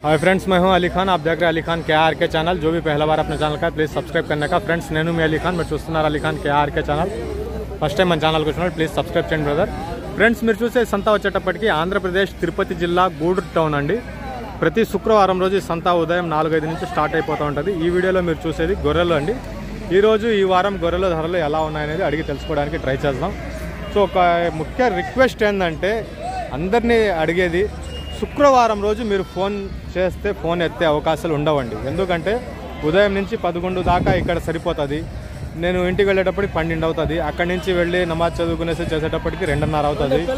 Hi friends, मैं हूं अली खान। आप देख रहे हैं अली खान KR के चैनल। जो भी पहला बार अपने ఛానల్ का प्लीज़ सब्सक्राइब करने का। फ्रेंड्स నేను మీ అలీ ఖాన్, మీరు చూస్తున్నారు అలీ ఖాన్ KR के ఛానల్। ఫస్ట్ టైం మన ఛానల్కి వచ్చినప్పుడు ప్లీజ్ సబ్స్క్రైబ్ చేయండి బ్రదర్। ఫ్రెండ్స్, మీరు చూసే సంత వచ్చేటప్పటికి ఆంధ్రప్రదేశ్ తిరుపతి జిల్లా గూడూరు టౌన్ అండి। ప్రతి శుక్రవారం రోజు సంత ఉదయం 4-5 నుంచి స్టార్ట్ అయిపోతూ ఉంటుంది। ఈ వీడియోలో మీరు చూసేది గొర్రెలు అండి। ఈరోజు ఈ వారం గొర్రెల ధరలు ఎలా ఉన్నాయనేది అడిగి తెలుసుకోవడానికి ట్రై చేద్దాం। సో ఒక ముఖ్య రిక్వెస్ట్ ఏంటంటే, అందరినీ అడిగేది, శుక్రవారం రోజు మీరు ఫోన్ చేస్తే ఫోన్ ఎత్తే అవకాశాలు ఉండవండి। ఎందుకంటే ఉదయం నుంచి 11 దాకా ఇక్కడ సరిపోతుంది। నేను ఇంటికి వెళ్ళేటప్పటికి 12 అవుతుంది। అక్కడి నుంచి వెళ్ళి నమాజ్ చదువుకునేసి చేసేటప్పటికి 2:30 అవుతుంది। 2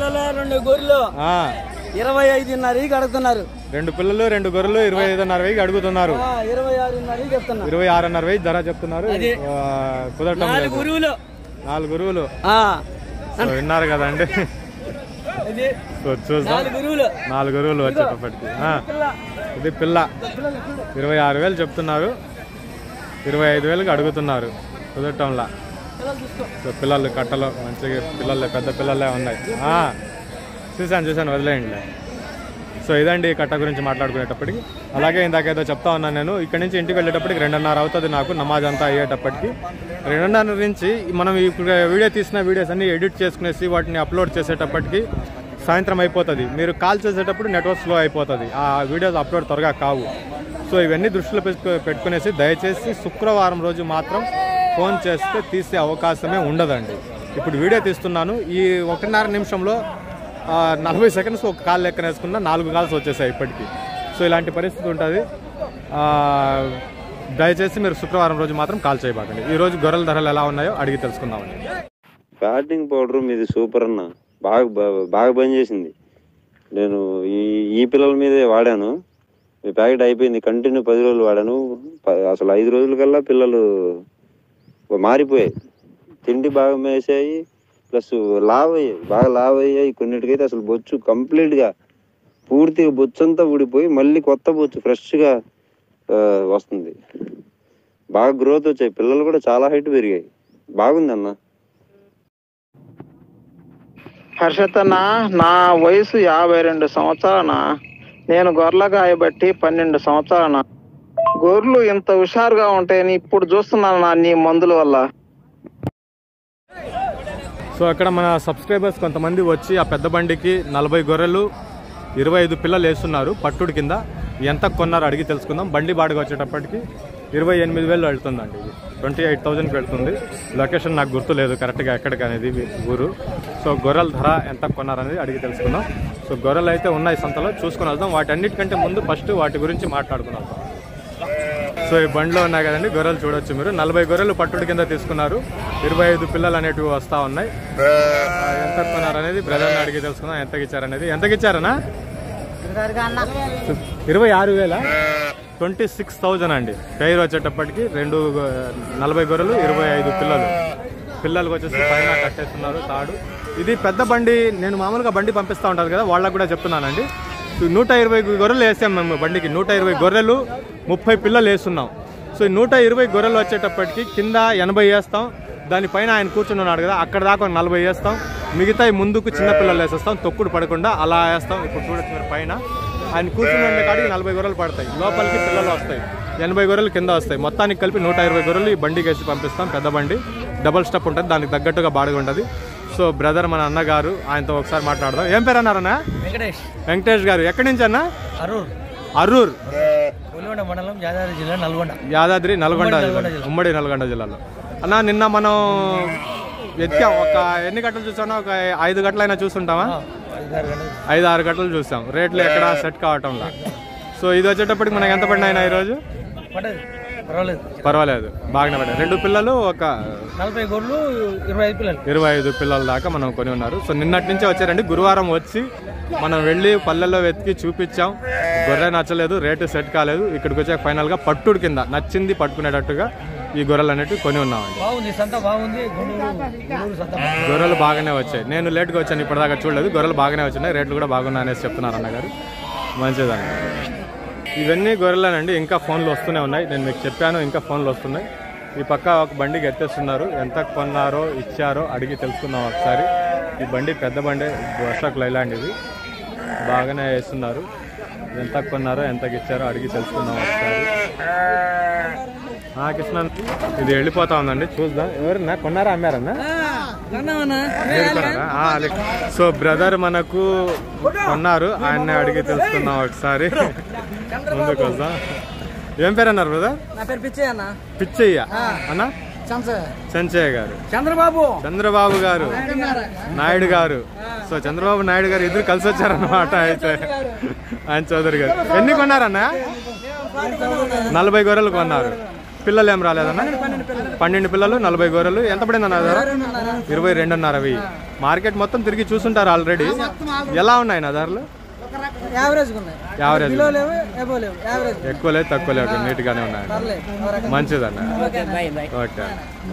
పిల్లలు 2 గొర్రెలు 25,500 అడుగుతున్నారు। 26,500 ధర చెప్తున్నారు। కుదరటం లేదు। 4 గురువులు విన్నారు కదండి। చూద్దాం, 4 గురువులు వచ్చేటప్పటికి ఇది పిల్ల 26,000 చెప్తున్నారు। 25,000కి అడుగుతున్నారు కుదరటంలా। సో పిల్లలు కట్టలు మంచిగా పిల్లలే, పెద్ద పిల్లలే ఉన్నాయి। చూశాను వదిలేయండి। సో ఇదండి కట్ట గురించి మాట్లాడుకునేటప్పటికి। అలాగే ఇందాకేదో చెప్తా ఉన్నాను నేను, ఇక్కడ నుంచి ఇంటికి వెళ్ళేటప్పటికి 2:30 అవుతుంది నాకు, నమాజ్ అంతా అయ్యేటప్పటికి। 2:30 నుంచి మనం ఇప్పుడు వీడియో తీసిన వీడియోస్ అన్ని ఎడిట్ చేసుకునేసి వాటిని అప్లోడ్ చేసేటప్పటికి సాయంత్రం అయిపోతుంది। మీరు కాల్ చేసేటప్పుడు నెట్వర్క్ స్లో అయిపోతుంది, ఆ వీడియోస్ అప్లోడ్ త్వరగా కావు। సో ఇవన్నీ దృష్టిలో పెట్టుకునేసి దయచేసి శుక్రవారం రోజు మాత్రం ఫోన్ చేస్తే తీసే అవకాశమే ఉండదండి। ఇప్పుడు వీడియో తీస్తున్నాను, ఈ 1:30 నిమిషంలో 40 సెకండ్స్ ఒక కాల్ లెక్కన వేసుకున్నా 4 కాల్స్ వచ్చేసాయి ఇప్పటికీ। సో ఇలాంటి పరిస్థితి ఉంటుంది। దయచేసి మీరు శుక్రవారం రోజు మాత్రం కాల్ చేయబాకండి। ఈ రోజు గొర్రెల ధరలు ఎలా ఉన్నాయో అడిగి తెలుసుకుందామండి। ఫ్యాటింగ్ పౌడర్ మీది సూపర్ అన్న, బాగా పనిచేసింది। నేను ఈ పిల్లల మీదే వాడాను, మీ ప్యాకెట్ అయిపోయింది, కంటిన్యూ 10 రోజులు వాడాను। అసలు 5 రోజుల కల్లా పిల్లలు మారిపోయాయి, తిండి బాగా మేసాయి, ప్లస్ బాగా లావ్ అయ్యాయి। కొన్నిటికైతే అసలు బొచ్చు కంప్లీట్గా పూర్తిగా బొచ్చు అంతా ఊడిపోయి మళ్ళీ కొత్త బొచ్చు ఫ్రెష్గా వస్తుంది। బాగా గ్రోత్ వచ్చాయి, పిల్లలు కూడా చాలా హైట్ పెరిగాయి, బాగుంది అన్న। హర్షతన్న, నా వయసు 52 సంవత్సరాలనా, నేను గొర్రెల గాయబట్టి 12 సంవత్సరాలనా। గొర్రెలు ఇంత హుషారుగా ఉంటాయని ఇప్పుడు చూస్తున్నాను నీ మందుల వల్ల। సో అక్కడ మన సబ్స్క్రైబర్స్ కొంతమంది వచ్చి ఆ పెద్ద బండికి 40 గొర్రెలు 25 పిల్లలు వేస్తున్నారు పట్టుడు కింద। ఎంత కొన్నారో అడిగి తెలుసుకుందాం। బండి బాడుగా వచ్చేటప్పటికి 28,000 వెళ్తుందండి, 28,000కి వెళ్తుంది। లొకేషన్ నాకు గుర్తు లేదు కరెక్ట్గా ఎక్కడికి అనేది ఊరు। సో గొర్రెల ధర ఎంత కొన్నారనేది అడిగి తెలుసుకుందాం। సో గొర్రెలు అయితే ఉన్నాయి సంతలో, చూసుకుని వద్దాం। వాటన్నిటికంటే ముందు ఫస్ట్ వాటి గురించి మాట్లాడుకుని వద్దాం। సో ఈ బండిలో ఉన్నాయి కదండి గొర్రెలు, చూడొచ్చు మీరు। 40 గొర్రెలు పట్టుడు కింద తీసుకున్నారు, 25 పిల్లలు అనేటివి వస్తూ ఉన్నాయి। ఎంత కొన్నారనేది బ్రదర్ని అడిగి తెలుసుకుందాం। ఎంతకి ఇచ్చారనేది, ఎంతకి ఇచ్చారనా? 26,000, 26,000 అండి। టైర్ వచ్చేటప్పటికి 40 గొర్రెలు 25 పిల్లలకు వచ్చేసి పైన కట్టేస్తున్నారు తాడు। ఇది పెద్ద బండి, నేను మామూలుగా బండి పంపిస్తూ ఉంటాను కదా, వాళ్ళకు కూడా చెప్తున్నానండి। 120 గొర్రెలు వేసాం మేము బండికి, 120 గొర్రెలు 30 పిల్లలు వేస్తున్నాం। సో 120 గొర్రెలు వచ్చేటప్పటికి కింద 80 వేస్తాం, దానిపైన ఆయన కూర్చుని ఉన్నాడు కదా, అక్కడ దాకా 40 వేస్తాం, మిగతా ముందుకు చిన్న పిల్లలు వేసేస్తాం, తొక్కుడు పడకుండా అలా వేస్తాం। ఇప్పుడు చూడొచ్చు మీరు, పైన ఆయన కూర్చుని ఉండే కాడికి 40 గొర్రెలు పడతాయి, లోపలికి పిల్లలు వస్తాయి, 80 గొర్రెలు కింద వస్తాయి। మొత్తానికి కలిపి 120 గొర్రెలు ఈ బండికి వేసి పంపిస్తాం। పెద్ద బండి, డబుల్ స్టెప్ ఉంటుంది, దానికి తగ్గట్టుగా బాడుగా ఉంటుంది। సో బ్రదర్ మన అన్నగారు, ఆయనతో ఒకసారి మాట్లాడదాం। ఏం పేరు అన్నారన్నా? వెంకటేష్ గారు। ఎక్కడి నుంచి అన్న? అరూర్ మండలం, యాదాద్రి జిల్లా, నల్గొండ ఉమ్మడి నల్గొండ జిల్లాలో। అన్న నిన్న మనం ఎత్తాం, ఒక ఎన్ని గంటలు చూసామో ఒక 5 గంటలైనా చూస్తుంటామా? 5-6 గంటలు చూసాం, రేట్లు ఎక్కడ సెట్ కావటంలా। సో ఇది వచ్చేటప్పటికి మనకి ఎంత పడినాయినా ఈరోజు? పర్వాలేదు, బాగానే పడ్డాయి। 2 పిల్లలు, ఒక 40 గొర్రెలు 25 పిల్లల దాకా మనం కొని ఉన్నారు। సో నిన్నటి నుంచే వచ్చారండి, గురువారం వచ్చి మనం వెళ్ళి పల్లెల్లో వెతికి చూపించాం, గొర్రె నచ్చలేదు, రేటు సెట్ కాలేదు। ఇక్కడికి వచ్చాక ఫైనల్గా పట్టుడు కింద నచ్చింది పట్టుకునేటట్టుగా ఈ గొర్రెలు అనేవి కొని ఉన్నామండి। గొర్రెలు బాగానే వచ్చాయి, నేను లేట్గా వచ్చాను, ఇప్పటిదాకా చూడలేదు, గొర్రెలు బాగానే వచ్చినాయి, రేట్లు కూడా బాగున్నాయి అనేసి చెప్తున్నారు అన్నగారు, మంచిదండి। ఇవన్నీ గొర్రెలేనండి, ఇంకా ఫోన్లు వస్తూనే ఉన్నాయి, నేను మీకు చెప్పాను ఇంకా ఫోన్లు వస్తున్నాయి। ఈ పక్క ఒక బండికి ఎత్తేస్తున్నారు, ఎంత కొన్నారో ఇచ్చారో అడిగి తెలుసుకుందాం ఒకసారి। ఈ బండి పెద్ద బండి, వర్షాకు లైలాంటిది, బాగానే వేస్తున్నారు। ఎంత కొన్నారో ఎంతకి ఇచ్చారో అడిగి తెలుసుకుందాం ఒకసారి. కృష్ణ ఇది వెళ్ళిపోతా ఉందండి, చూద్దాం. ఎవరన్నా కొన్నారా అమ్మారన్నా? సో బ్రదర్ మనకు కొన్నారు, ఆయన్ని అడిగి తెలుసుకుందాం ఒకసారి. ముందుకు వద్దాం. ఏం పేరు అన్నారు బ్రదర్? పిచ్చయ్య అన్నా? చెంచయ్య గారు. చంద్రబాబు గారు, నాయుడు గారు. సో చంద్రబాబు నాయుడు గారు ఇద్దరు కలిసి వచ్చారన్నమాట. అయితే ఆయన చౌదరి గారు ఎన్ని కొన్నారన్నా? 40 గొర్రెలు కొన్నారు. పిల్లలు ఏం రాలేదన్నా? 12 పిల్లలు, 40 గొర్రెలు. ఎంత పడిందన్న ధర? 22.5. మార్కెట్ మొత్తం తిరిగి చూసుంటారు ఆల్రెడీ. ఎలా ఉన్నాయి నా ధరలు? యావరేజ్, ఎక్కువ లేదు తక్కువ లేదు, నీట్ గానే ఉన్నాయి. మంచిదన్న. ఓకే.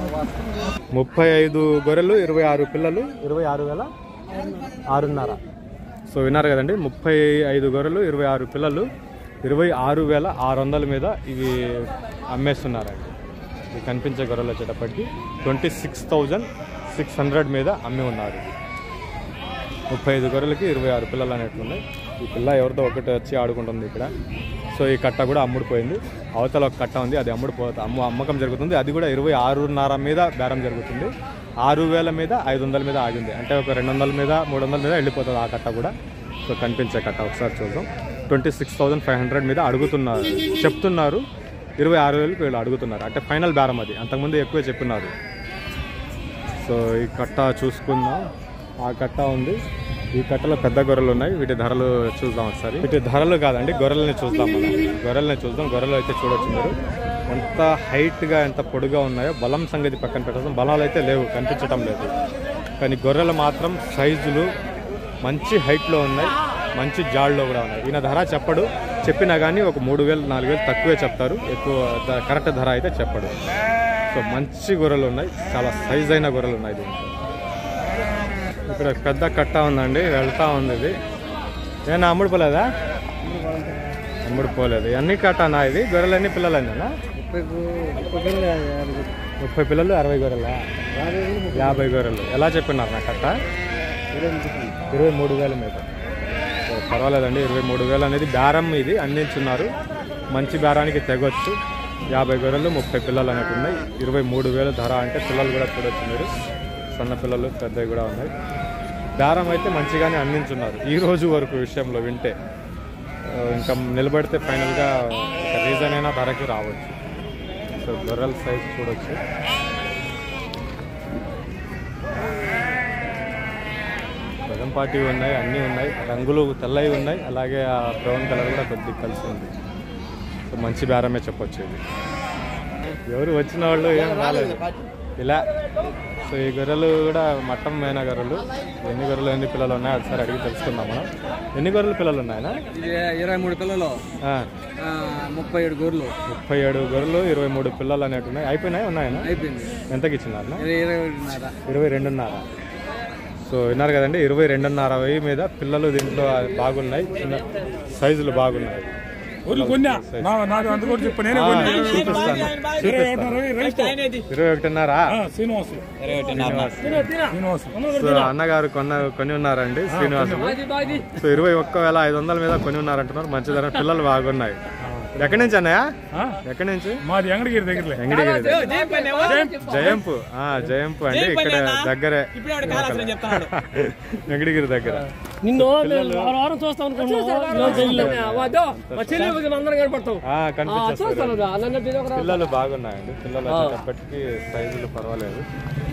35 గొర్రెలు, 26 పిల్లలు, 26,600. సో విన్నారు కదండి, 35 గొర్రెలు, 26 పిల్లలు, 26,600 మీద ఇవి అమ్మేస్తున్నారండి. ఇవి కనిపించే గొర్రెలు వచ్చేటప్పటికి 26,600 మీద అమ్మి ఉన్నారు. 35 గొర్రెలకి 26 పిల్లలు అనేట్లున్నాయి. ఈ పిల్ల ఎవరితో ఒకటి వచ్చి ఆడుకుంటుంది ఇక్కడ. సో ఈ కట్ట కూడా అమ్ముడుపోయింది. అవతల ఒక కట్ట ఉంది, అది అమ్మకం జరుగుతుంది. అది కూడా 26,500 మీద బేరం జరుగుతుంది. 6,000 మీద 500 మీద ఆగింది. అంటే ఒక 200 మీద 300 మీద వెళ్ళిపోతుంది ఆ కట్ట కూడా. సో కనిపించే కట్ట ఒకసారి చూద్దాం. 26,500 మీద అడుగుతున్నారు, చెప్తున్నారు. 26,000కి వీళ్ళు అడుగుతున్నారు. అంటే ఫైనల్ బేరం అది, అంతకుముందు ఎక్కువే చెప్పినారు. సో ఈ కట్ట చూసుకుందాం. ఆ కట్ట ఉంది, ఈ కట్టలో పెద్ద గొర్రెలు ఉన్నాయి. వీటి ధరలు చూద్దాం ఒకసారి. వీటి ధరలు కాదండి, గొర్రెల్ని చూద్దాం మనం. గొర్రెల్ని చూద్దాం. గొర్రెలు అయితే చూడొచ్చు మీరు, ఎంత హైట్గా ఎంత పొడుగా ఉన్నాయో. బలం సంగతి పక్కన పెట్టడం, బలాలు అయితే లేవు, కనిపించడం లేదు. కానీ గొర్రెలు మాత్రం సైజులు మంచి హైట్లో ఉన్నాయి, మంచి జాడ్లో కూడా ఉన్నాయి. ఈయన ధర చెప్పడు, చెప్పినా కానీ ఒక 3,000 4,000 తక్కువే చెప్తారు, ఎక్కువ కరెక్ట్ ధర అయితే చెప్పడు. సో మంచి గొర్రెలు ఉన్నాయి, చాలా సైజ్ అయిన గొర్రెలు ఉన్నాయి దీంట్లో. ఇక్కడ పెద్ద కట్ట ఉందండి, వెళ్తా ఉంది. ఇది ఏమన్నా అమ్ముడుపోలేదా? అమ్ముడుపోలేదు. ఎన్ని కట్టనా ఇది? గొర్రెలు ఎన్ని పిల్లలు అన్నా? 30 పిల్లలు, 60 గొర్రెలా? 50 గొర్రెలు. ఎలా చెప్పినారు నా కట్ట? 23,000 మీద. పర్వాలేదండి, 23,000 అనేది బేరం. ఇది అందించున్నారు, మంచి బేరానికి తెగొచ్చు. 50 గొర్రెలు, 30 పిల్లలు అనేవి ఉన్నాయి. 23,000 ధర. అంటే పిల్లలు కూడా చూడొచ్చు మీరు, సన్న పిల్లలు, పెద్దవి కూడా ఉన్నాయి. బేరం అయితే మంచిగానే అందించున్నారు ఈ రోజు వరకు విషయంలో వింటే. ఇంకా నిలబడితే ఫైనల్గా ఒక రీజన్ అయినా ధరకి రావచ్చు. సో గొర్రెల సైజ్ చూడొచ్చు. పార్టీ ఉన్నాయి, అన్నీ ఉన్నాయి. రంగులు తెల్లవి ఉన్నాయి, అలాగే ఆ బ్రౌన్ కలర్ కూడా కొద్దిగా కలిసి ఉంది. సో మంచి బేరమే చెప్పొచ్చు ఇది. ఎవరు వచ్చిన వాళ్ళు ఏం రాలేదు ఇలా. సో ఈ గొర్రెలు కూడా మట్టం మేన గొర్రెలు. ఎన్ని గొర్రెలు, ఎన్ని పిల్లలు ఉన్నాయి ఒకసారి అడిగి తెలుసుకుందాం మనం. ఎన్ని గొర్రెలు పిల్లలు ఉన్నాయనా? 23 పిల్లలు, 37 గొర్రెలు. 37 గొర్రెలు, 23 పిల్లలు అనేవి ఉన్నాయి. అయిపోయినాయి, ఉన్నాయన్నా? అయిపోయింది. ఎంతకి ఇచ్చినారు? 22.5. సో విన్నారు కదండి, 22.5 మీద పిల్లలు దీంట్లో బాగున్నాయి, చిన్న సైజులు బాగున్నాయి. చూపిస్తాను. 21.5. సో అన్నగారు కొని ఉన్నారండి, శ్రీనివాసులు. సో 21,500 మీద కొని ఉన్నారంటున్నారు. మంచి ధర, పిల్లలు బాగున్నాయి. ఎక్కడి నుంచి అన్నయ్య? ఎక్కడి నుంచి? మాది ఎంగడిగిరి దగ్గర. జయంపు. జయంపు అండి, ఇక్కడ దగ్గరే, వెంకటగిరి దగ్గర. పిల్లలు బాగున్నాయండి. పిల్లలు వచ్చేటప్పటికి సైజులు పర్వాలేదు.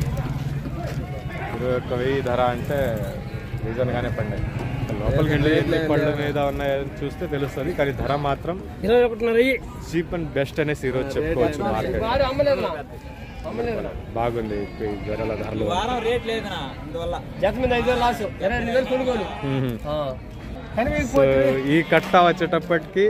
21,000 ధర అంటే రీజన్ గానే పడ్డాయి. లోపలికి వెళ్ళి పళ్ళ మీద ఉన్నాయని చూస్తే తెలుస్తుంది. కానీ ధర మాత్రం 21.5 చీప్ అండ్ బెస్ట్ అనేసి ఈరోజు చెప్పుకోవచ్చు. మార్కెట్ బాగుంది. ఈ గొర్రెల ధరలు ఈ కట్ట వచ్చేటప్పటికి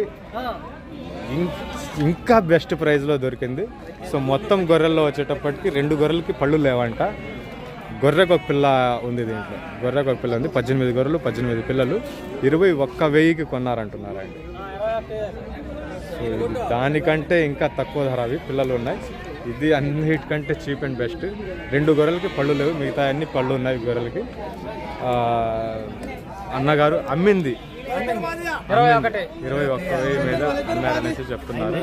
ఇంకా బెస్ట్ ప్రైస్ లో దొరికింది. సో మొత్తం గొర్రెల్లో వచ్చేటప్పటికి 2 గొర్రెలకి పళ్ళు లేవంట. గొర్రెకు ఒక పిల్ల ఉంది దీంట్లో. గొర్రెకు ఒక పిల్ల ఉంది. 18 గొర్రెలు, 18 పిల్లలు, 21,000కి కొన్నారంటున్నారండి. సో దానికంటే ఇంకా తక్కువ ధర అవి పిల్లలు ఉన్నాయి. ఇది అన్నిటికంటే చీప్ అండ్ బెస్ట్. 2 గొర్రెలకి పళ్ళు లేవు, మిగతా అన్ని పళ్ళు ఉన్నాయి గొర్రెలకి. అన్నగారు అమ్మింది 21,000 మీద అన్నారనేసి చెప్తున్నారు.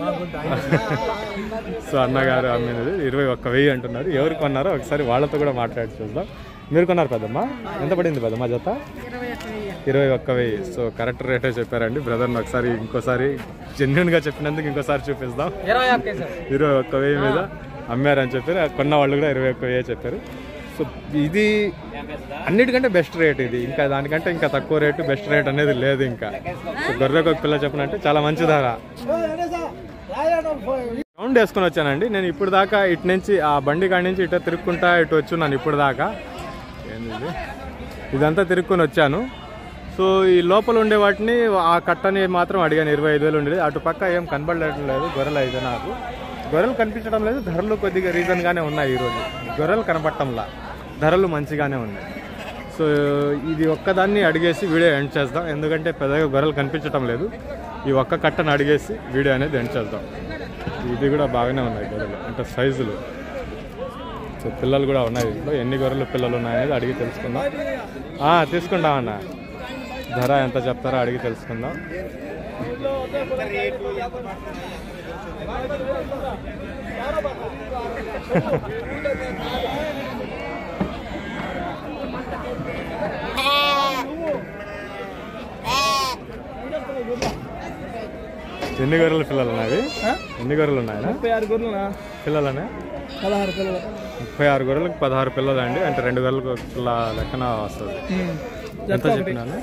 సో అన్నగారు అమ్మినది 21,000 అంటున్నారు. ఎవరు కొన్నారో ఒకసారి వాళ్ళతో కూడా మాట్లాడి చూద్దాం. మీరు కొన్నారు పెద్దమ్మ? ఎంత పడింది పెద్దమ్మ జత? 21,000. సో కరెక్ట్ రేటే చెప్పారండి. బ్రదర్ని ఒకసారి ఇంకోసారి జెన్యున్గా చెప్పినందుకు ఇంకోసారి చూపిస్తాం. 21,000 మీద అమ్మారని చెప్పారు. కొన్న వాళ్ళు కూడా 21,000 చెప్పారు. సో ఇది అన్నిటికంటే బెస్ట్ రేట్ ఇది. ఇంకా దానికంటే ఇంకా తక్కువ రేటు బెస్ట్ రేట్ అనేది లేదు. ఇంకా సో గొర్రెకు ఒక పిల్ల చెప్పినంటే చాలా మంచి ధర. రౌండ్ వేసుకొని వచ్చానండి నేను ఇప్పుడు దాకా. ఇటు నుంచి ఆ బండి కాడి నుంచి ఇటు తిరుక్కుంటా ఇటు వచ్చున్నాను ఇప్పుడు దాకా. ఏంది ఇదంతా తిరుక్కొని వచ్చాను. సో ఈ లోపల ఉండే వాటిని ఆ కట్టని మాత్రం అడిగాను. 25,000 ఉండేది. అటు పక్క ఏం కనబడలేదు గొర్రెలు. అయితే నాకు గొర్రెలు కనిపించడం లేదు. ధరలు కొద్దిగా రీజన్గానే ఉన్నాయి. ఈరోజు గొర్రెలు కనపడటంలా, ధరలు మంచిగానే ఉన్నాయి. సో ఇది ఒక్కదాన్ని అడిగేసి వీడియో ఎండ్ చేద్దాం. ఎందుకంటే పెద్దగా గొర్రెలు కనిపించడం లేదు. ఈ ఒక్క కట్టను అడిగేసి వీడియో అనేది ఎండ్ చేద్దాం. ఇది కూడా బాగానే ఉన్నాయి గొర్రెలు, అంటే సైజులు. సో పిల్లలు కూడా ఉన్నాయి ఇంట్లో. ఎన్ని గొర్రెలు పిల్లలు ఉన్నాయనేది అడిగి తెలుసుకుందాం. తీసుకుంటామన్నా. ధర ఎంత చెప్తారో అడిగి తెలుసుకుందాం. ఎన్ని గొర్రెలు పిల్లలు ఉన్నాయి? ఎన్ని గొర్రెలు ఉన్నాయి? 36 గొర్రెలు పిల్లలనే 16 పిల్లలు. 36 గొర్రెలకు 16 పిల్లలు అండి. అంటే 2 గొర్రెలకు పిల్ల లెక్కన వస్తుంది. ఎంత చెప్పినాను?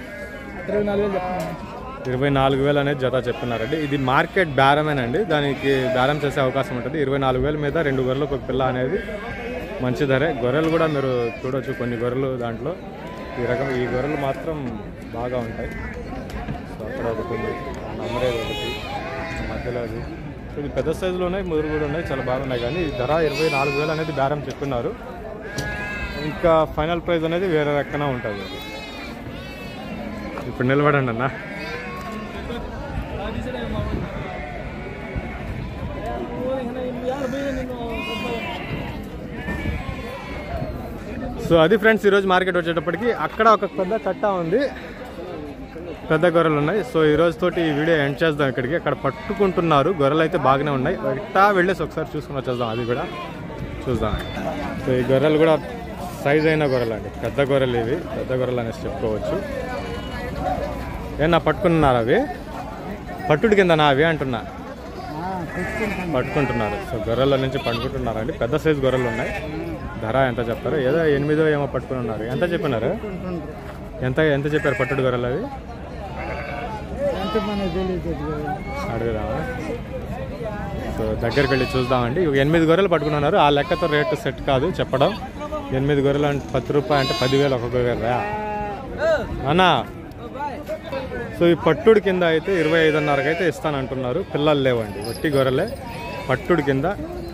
24,000 అనేది జత చెప్పినారండి. ఇది మార్కెట్ బేరమేనండి. దానికి బేరం చేసే అవకాశం ఉంటుంది. 24,000 మీద 2 గొర్రెలకు ఒక పిల్ల అనేది మంచి ధరే. గొర్రెలు కూడా మీరు చూడవచ్చు. కొన్ని గొర్రెలు దాంట్లో ఈ గొర్రెలు మాత్రం బాగా ఉంటాయి. సో అక్కడ ఒకటి ఉంది, నమ్మరేది ఒకటి మధ్యలో. అది ఇది పెద్ద సైజులో ఉన్నాయి, ముదురు కూడా ఉన్నాయి, చాలా బాగున్నాయి. కానీ ఈ ధర 24,000 అనేది బేరం చెప్తున్నారు. ఇంకా ఫైనల్ ప్రైస్ అనేది వేరే రకంగా ఉంటుంది. ఇప్పుడు నిలబడండి అన్న. సో అది ఫ్రెండ్స్ ఈరోజు మార్కెట్ వచ్చేటప్పటికి. అక్కడ ఒక పెద్ద కట్ట ఉంది, పెద్ద గొర్రెలు ఉన్నాయి. సో ఈ రోజుతోటి ఈ వీడియో ఎండ్ చేద్దాం. ఇక్కడికి అక్కడ పట్టుకుంటున్నారు. గొర్రెలు అయితే బాగానే ఉన్నాయి. ఇట్టా వెళ్ళేసి ఒకసారి చూసుకుని వచ్చేద్దాం. అది కూడా చూద్దాం. సో ఈ గొర్రెలు కూడా సైజ్ అయిన గొర్రెలు అండి. పెద్ద గొర్రెలు ఇవి, పెద్ద గొర్రెలు అనేసి చెప్పుకోవచ్చు. ఏమన్నా పట్టుకున్నారు? అవి పట్టుడు కిందనా అవి అంటున్నా? పట్టుకుంటున్నారు. సో గొర్రెల నుంచి పట్టుకుంటున్నారండి. పెద్ద సైజు గొర్రెలు ఉన్నాయి. ధర ఎంత చెప్తారు? ఏదో 8 ఏమో పట్టుకుని ఉన్నారు. ఎంత చెప్పినారు? ఎంత చెప్పారు పట్టుడు గొర్రెలు అవి? అడుగుదామా? సో దగ్గరికి వెళ్ళి చూద్దామండి. 8 గొర్రెలు పట్టుకున్నారు. ఆ లెక్కతో రేటు సెట్ కాదు చెప్పడం. 8 గొర్రెలు అంటే 10 రూపాయలు అంటే 10,000 ఒక్కొక్క గొర్రె అన్నా. సో ఈ పట్టుడు కింద అయితే 25,500కి అయితే ఇస్తానంటున్నారు. పిల్లలు లేవండి, వట్టి గొర్రెలే. పట్టుడు కింద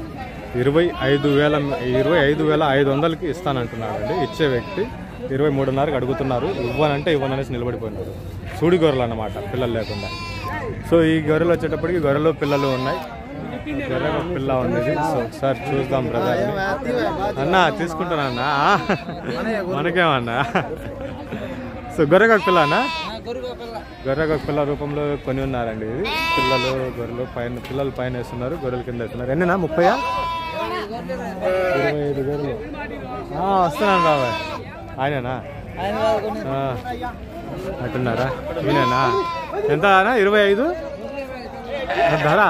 25,500కి ఇస్తానంటున్నారండి. ఇచ్చే వ్యక్తి 23,500కి అడుగుతున్నారు. ఇవ్వనంటే ఇవ్వననేసి నిలబడిపోయినారు. సూడి గొర్రెలు అన్నమాట, పిల్లలు లేకుండా. సో ఈ గొర్రెలు వచ్చేటప్పటికి గొర్రెలు పిల్లలు ఉన్నాయి. గొర్రెలు పిల్ల ఉంది. సో ఒకసారి చూద్దాం బ్రదర్ని. అన్నా తీసుకుంటానా అన్నా? మనకేమన్నా? సో గొర్రెకు ఒక పిల్ల అన్నా? గొర్రెకు ఒక పిల్ల రూపంలో కొని ఉన్నారండి. ఇది పిల్లలు గొర్రెలు పైన, పిల్లలు పైన వేస్తున్నారు, గొర్రెల కింద వేస్తున్నారు. ఎన్నినా? 30? 25 గొర్రెలు వస్తున్నాను బాబాయ్. ఆయననా? అంటున్నారా? ఈయననా? ఎంత అన్నా? 25 ధర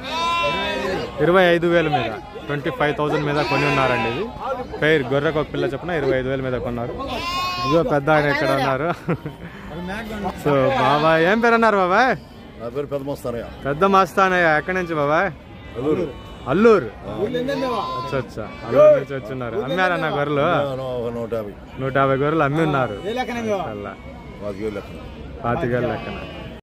25,000 మీద, 25,000 మీద కొని ఉన్నారండి. ఇది పేరు గొర్రెకు ఒక పిల్ల చెప్పిన 25,000 మీద కొన్నారు. ఇదిగో పెద్ద ఆయన ఇక్కడ ఉన్నారు. సో బాబాయ్ ఏం పేరు అన్నారు బాబాయ్? పెద్ద మస్తానయ్య. ఎక్కడి నుంచి బాబాయ్? అల్లూరు. అల్లూరు నుంచి వచ్చిన్నారు. అమ్మారన్న గొర్రెలు? 150 గొర్రెలు అమ్మి ఉన్నారు. 25,000 లెక్కన.